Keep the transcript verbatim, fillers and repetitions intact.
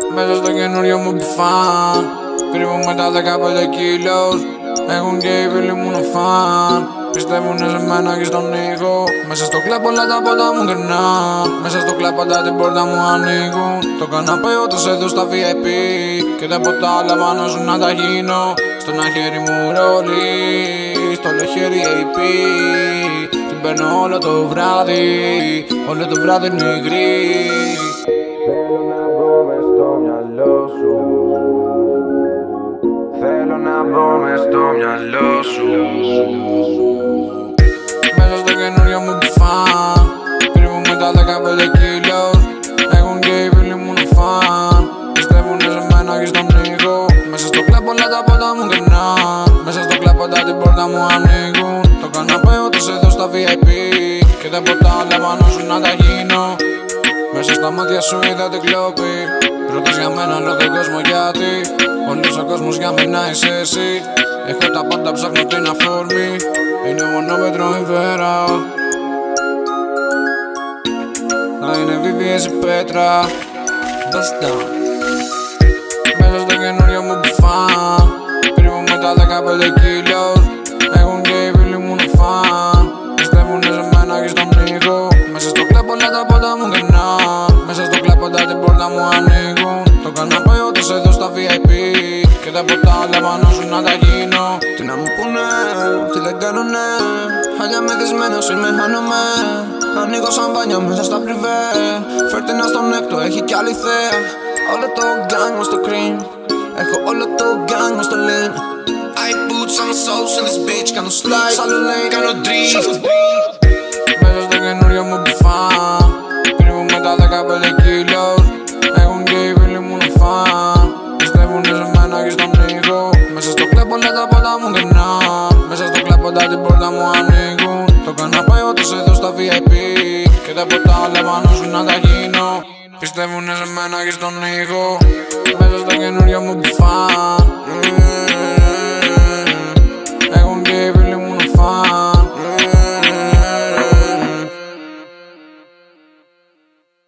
Μέσα στο καινούριο μου μπιφάν κρύβουμε τα δεκαπέντε κιλός. Έχουν και οι φίλοι μου να φαν. Πιστεύουνε σε μένα και στον ήχο. Μέσα στο κλαμπ όλα τα πόντα μου γυρνάν. Μέσα στο κλαμπ πάντα την πόρτα μου ανοίγουν. Το καναπέ όντως εδώ στα βι άι πι. Και τα ποτά άλλα πάνω σου να τα γίνω. Στο ένα χέρι μου ρόλι, στο άλλο χέρι έι πι. Την παίρνω όλο το βράδυ, όλο το βράδυ νυγρή. Θέλω να μπω μες στο μυαλό σου. Θέλω να μπω μες στο μυαλό σου. Μέσα στο καινούριο μου μπιφάν κρύβουμε τα δεκαπέντε κιλός. Έχουν και οι φίλοι μου να φαν. Πιστεύουνε σε μένα και στον ήχο. Μέσα στο κλαμπ όλα τα πόντα μου γυρνάν. Μέσα στο κλαμπ πάντα την πόρτα μου ανοίγουν. Το καναπέ όντως εδώ στα βι άι πι. Και τα ποτά άλλα πάνω σου να τα γίνω. Μέσα στα μάτια σου είδα την κλόπη. Ρωτάς για μένα όλο τον κόσμο γιατί. Όλος ο κόσμος για μένα είσαι εσύ. Έχω τα πάντα, ψάχνω την αφορμή. Είναι μονόμετρο η βέρα. Να είναι βίβιες η πέτρα. Μέσα στο καινούριο μου μπιφάν κρύβουμε τα δεκαπέντε κιλός. Έχουν και οι φίλοι μου να φαν. Πιστεύουνε σε μένα και στον ήχο. Μέσα στο κλαμπ όλα τα πόντα μου γυρνάν. Μέσα στο κλαμπ πάντα την πόρτα μου ανοίγουν. Το καναπέ όντως εδώ στα βι άι πι. Και τα ποτά άλλα πάνω σου να τα γίνω. Τι να μου πούνε, τι δεν κάνουνε. Χάλια με δυσμένος είμαι, χάνομαι. Ανοίγω σαμπάνια μέσα στα πριβέ. Φέρτε να στον έκτο, έχει κι άλλη θέα. Όλο το gang μου στο cream. Έχω όλο το gang μου στο lean. I put some sauce in this bitch. Κάνω slide, σ' άλλο lane, κάνω drift. Μέσα στο καινούριο μου μπιφάν κρύβουμε τα δεκαπέντε κιλός. Έχουν και οι φίλοι μου να φαν. Πιστεύουνε σε μένα και στον ήχο. Μέσα στο κλαμπ όλα τα πόντα μου γυρνάν. Μέσα στο κλαμπ πάντα την πόρτα μου ανοίγουν. Το καναπέ όντως εδώ στα βι άι πι. Και τα ποτά άλλα πάνω σου να τα γίνω. Πιστεύουνε σε μένα και στον ήχο. Μέσα στο καινούριο μου μπιφάν